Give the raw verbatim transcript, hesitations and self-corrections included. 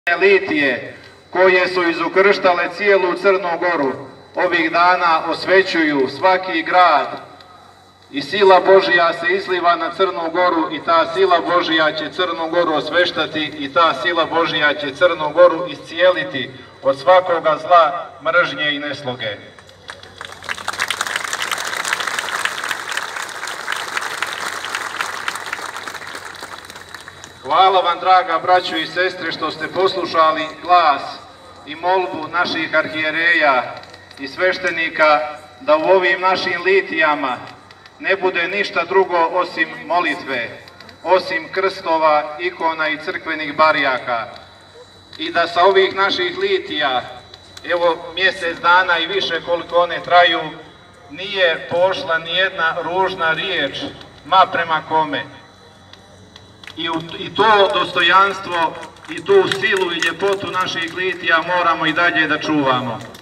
litije koje su izukrštale cijelu Crnu Goru ovih dana osvećuju svaki grad i sila Božja se izliva na Crnu Goru i ta sila Božja će Crnu Goru osveštati i ta sila Božja će Crnu Goru iscijeliti od svakoga zla, mržnje i nesloge. Hvala vam, draga braćo i sestre, što ste poslušali glas i molbu naših arhijereja i sveštenika da u ovim našim litijama ne bude ništa drugo osim molitve, osim krstova, ikona i crkvenih barjaka. I da sa ovih naših litija, evo mjesec dana i više koliko one traju, nije pošla nijedna ružna riječ, ma prema kome. I, u, I to dostojanstvo i tu silu i ljepotu naših litija moramo i dalje da čuvamo.